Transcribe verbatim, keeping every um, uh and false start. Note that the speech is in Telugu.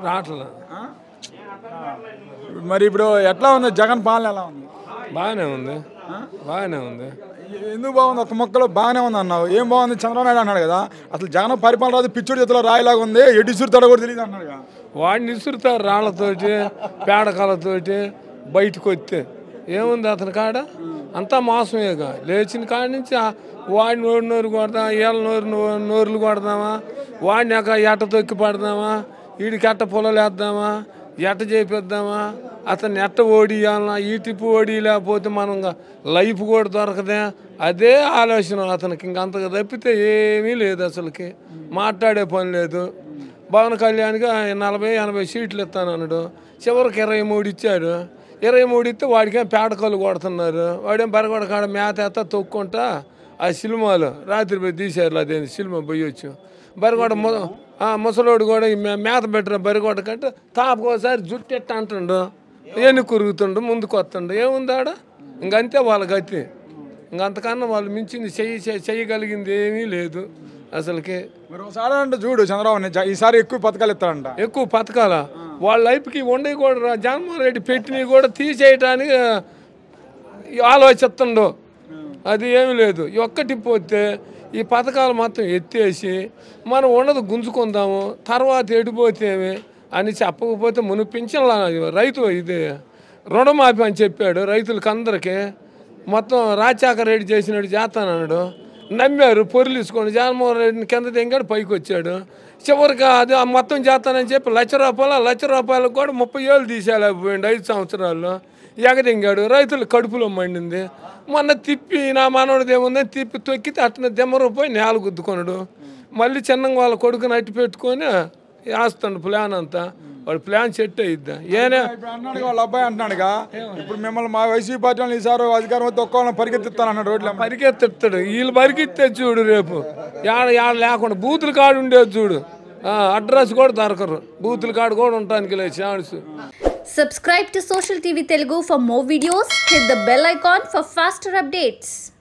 రావట్లేదు. మరి ఇప్పుడు ఎట్లా ఉంది జగన్ పాలన ఎలా ఉంది? బాగానే ఉంది, బాగానే ఉంది. ఎందుకు బాగుంది? ఒక మొక్కలో బాగానే ఉంది అన్నావు, ఏం బాగుంది? చంద్రబాబు నాయుడు అన్నాడు కదా అసలు జగన్ పరిపాలన రాదు, పిచ్చుడి చేతిలో రాయిలాగా ఉంది, ఎటు ఇసురుతాడో కూడా తెలియదు అన్నాడు కదా. వాడిని ఇసురుతారు రాళ్లతోటి పేడకాలతోటి బయటకు వస్తే ఏముంది అతని కాడ? అంతా మోసమేగా. లేచిన కాడ నుంచి వాడిని నోరు నోరు కొడదామా, ఏళ్ళ నోరు నోరులు కొడదామా, వాడిని ఒక ఎట్ట తొక్కి పడదామా, వీడికి ఎట్ట పొలాలు వేద్దామా, ఎట్ట చేపిద్దామా, అతన్ని ఎట్ట ఓడియాలన్నా, ఈ టిప్పు ఓడి లేకపోతే మనం లైఫ్ కూడా దొరకదే. అదే ఆలోచన అతనికి. ఇంకంతగా తప్పితే ఏమీ లేదు అసలుకి. మాట్లాడే పని లేదు. పవన్ కళ్యాణ్కి నలభై ఎనభై సీట్లు ఇస్తాను అన్నాడు, చివరికి ఇరవై మూడు ఇచ్చాడు. ఇరవై మూడు ఇస్తే వాడికేం పేడకలు కొడుతున్నారు. వాడేం బరగొడ కాడ మేత ఎత్తా తొక్కుంటా ఆ సినిమాలు రాత్రి పోయి తీశారు. అదేంటి సినిమా పోయొచ్చు. బరిగొడ ముసలోడు కూడా మేత పెట్టిన బరిగొడ కంటే తాపకోసారి జుట్టు ఎట్ట అంటుండు, ఎన్ని కురుగుతుండు, ముందుకు వస్తుండు. ఏముంది ఆడ? ఇంకంతే వాళ్ళ గతి. ఇంకంతకన్నా వాళ్ళు మించింది చెయ్యి చెయ్యగలిగింది ఏమీ లేదు అసలుకి. మరి ఒకసారి అంటే చూడు చంద్రబాబు ఈసారి ఎక్కువ పథకాలు ఇస్తారంట. ఎక్కువ పథకాల వాళ్ళ లైఫ్కి ఉండేవి కూడా జగన్మోహన్ రెడ్డి పెట్టినవి కూడా తీసేయటానికి ఆలోచిస్తుండో. అది ఏమి లేదు. ఒక్కటి పోతే ఈ పథకాలు మొత్తం ఎత్తేసి మనం ఉన్నది గుంజుకుందాము, తర్వాత ఎడిపోతేమి అని చెప్పకపోతే మును పింఛన్ల రైతు ఇది రుణమాఫీ అని చెప్పాడు రైతులకి అందరికీ. మొత్తం రాజశేఖర రెడ్డి చేసినట్టు చేస్తానన్నాడు. నమ్మారు, పొరిలిసుకోండి. జగన్మోహన్ రెడ్డిని కింద దింగాడు, పైకి వచ్చాడు. చివరికి అది మొత్తం చేస్తానని చెప్పి లక్ష రూపాయలు లక్ష రూపాయలకు కూడా ముప్పై ఏళ్ళు తీసేలేకపోయింది ఐదు సంవత్సరాల్లో. ఎగదింగాడు. రైతులు కడుపులో మండింది. మొన్న తిప్పి నా మనవడిది ఏముందని తిప్పి తొక్కితే అట్లా దిమ్మరపోయి నేల గుద్దుకొనడు. మళ్ళీ చిన్నగా వాళ్ళ కొడుకుని అట్టి పెట్టుకొని వేస్తాడు ప్లాన్ అంతా. వాడు ప్లాన్ సెట్ అయ్యిద్దా? ఏనే అన్నాడు వాళ్ళ అబ్బాయి అంటున్నాడుగా, ఇప్పుడు మిమ్మల్ని మా వైసీపీ పార్టీ వాళ్ళు ఈసారి అధికారం వస్తే ఒక్క పరిగెత్తిస్తాను అన్నాడు. రోడ్లు పరిగెత్తిస్తాడు. వీళ్ళు పరిగెత్తే చూడు రేపు ఏడ ఏడ లేకుండా బూతుల కాడు ఉండేది చూడు. అడ్రస్ కూడా దొరకరు. బూతుల కాడు కూడా ఉండటానికి లేదు chance. Subscribe to Social T V Telugu for more videos. Hit the bell icon for faster updates.